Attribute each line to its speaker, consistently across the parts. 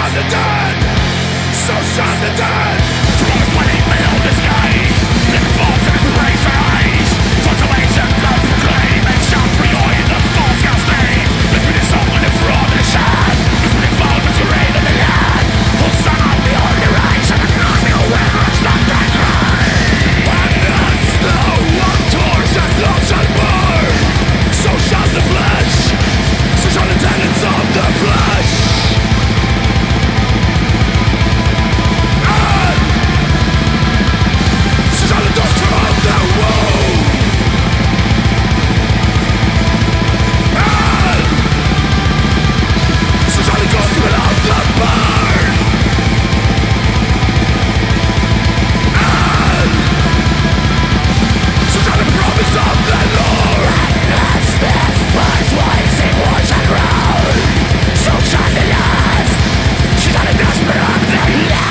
Speaker 1: shall the dead, so shall the dead. Frost winning below the skies, living falls in his razor eyes. Consolation, God proclaim, and shout for joy in the false God's name. Let's be the song when the fraud is shot. Let's be the fall masquerade of the land. Who'll sung out the only rise, and nothing will ever stop that cry. And as the one torches love shall burn, so shall the flesh, so shall the tenets of the flesh. And so shall the doctor of the wound. And so shall the gospel of the burn. And so shall the promise of the Lord. As this first rising watch and round, so shall the last, so shall the gospel of the Lord.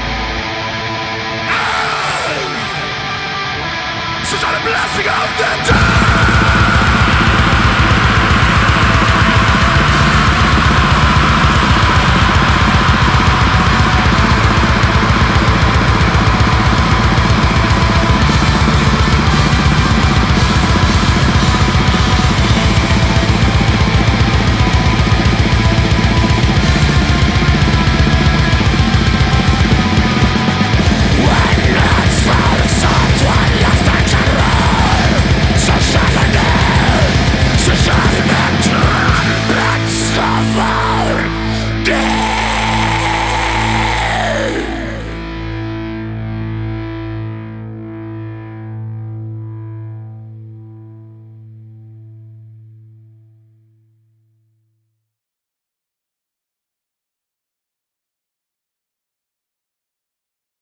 Speaker 1: Blessing of the